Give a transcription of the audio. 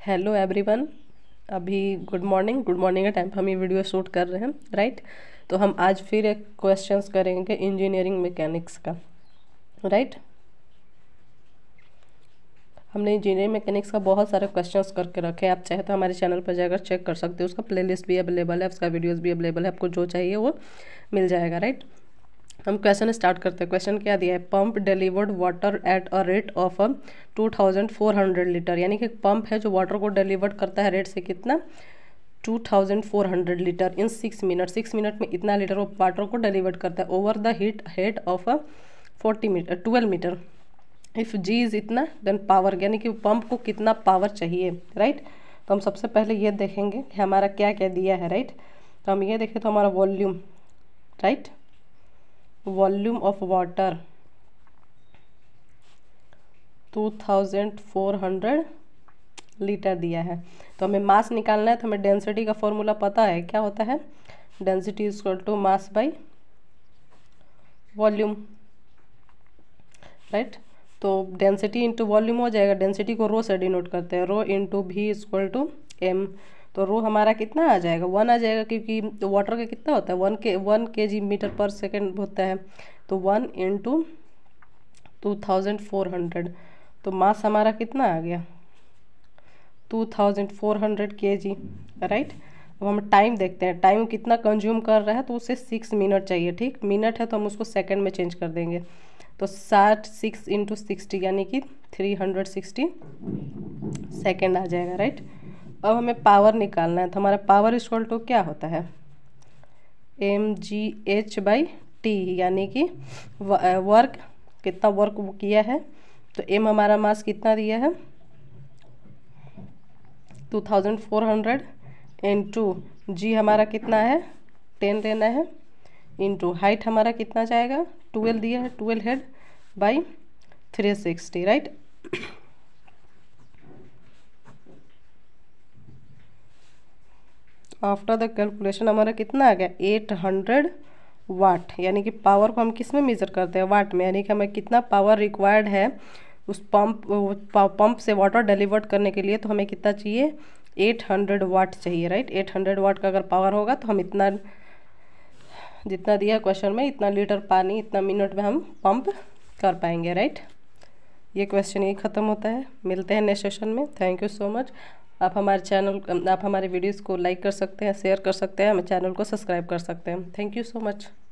Hello everyone. अभी good morning के time पे हम ये वीडियो शूट कर रहे हैं, राइट। तो हम आज फिर एक क्वेश्चंस करेंगे इंजीनियरिंग मैकेनिक्स का, राइट। हमने इंजीनियरिंग मैकेनिक्स का बहुत सारे क्वेश्चंस करके रखे हैं। आप चाहे तो हमारे चैनल पर जाकर चेक कर सकते हो, उसका प्लेलिस्ट भी अवेलेबल है, उसका वीडियोज़ भी अवेलेबल है, आपको जो चाहिए वो मिल जाएगा, राइट। हम क्वेश्चन स्टार्ट करते हैं। क्वेश्चन क्या दिया है? Pump delivered water at a rate of 2400 litre, यानी कि पंप है जो वाटर को डिलीवर्ड करता है रेट से कितना, 2400 लीटर इन 6 मिनट। 6 मिनट में इतना लीटर वो वाटर को डिलीवर्ड करता है over the heat head of 12 metre. If G is इतना देन पावर, यानी कि पंप को कितना पावर चाहिए, राइट। तो हम सबसे पहले ये देखेंगे कि हमारा क्या क्या दिया है, राइट। तो हम ये देखें तो हमारा volume, right, volume of water 2400 litre दिया है। तो हमें मास निकालना है, तो हमें डेंसिटी का फॉर्मूला पता है, क्या होता है? Density is equal to mass by volume, right. तो डेंसिटी इंटू वॉल्यूम हो जाएगा। डेंसिटी को रो से डिनोट करते हैं, रो इंटू भी इक्वल टू एम। तो रो हमारा कितना आ जाएगा? 1 आ जाएगा, क्योंकि वाटर का कितना होता है? 1 kg मीटर पर सेकेंड होता है। तो 1 इंटू 2400। तो मास हमारा कितना आ गया? 2400 kg, राइट। अब हम टाइम देखते हैं, टाइम कितना कंज्यूम कर रहा है। तो उसे 6 मिनट चाहिए, ठीक। मिनट है तो हम उसको सेकंड में चेंज कर देंगे। तो 6 इंटू 60 यानी कि 360 सेकेंड आ जाएगा, राइट। अब हमें पावर निकालना है, तो हमारा पावर इक्वल टू क्या होता है? mgh/t, यानी कि वर्क, कितना वर्क वो किया है। तो m हमारा मास कितना दिया है? 2400 इंटू जी हमारा कितना है? 10 लेना है, इंटू हाइट हमारा कितना जाएगा? 12 दिया है, 12 head by 360, right. After the calculation हमारा कितना आ गया? 800 वाट, यानी कि पावर को हम किस में मेजर करते हैं? वाट में। यानी कि हमें कितना पावर रिक्वायर्ड है उस पंप से वाटर डिलीवर्ड करने के लिए। तो हमें कितना चाहिए? 800 वाट चाहिए, राइट। 800 वाट का अगर पावर होगा तो हम इतना, जितना दिया क्वेश्चन में, इतना लीटर पानी इतना मिनट में हम पंप कर पाएंगे, राइट। ये क्वेश्चन यही ख़त्म होता है। मिलते हैं नेक्स्ट सेशन में। Thank you so much. आप हमारे वीडियोज़ को लाइक कर सकते हैं, शेयर कर सकते हैं, हमारे चैनल को सब्सक्राइब कर सकते हैं। Thank you so much.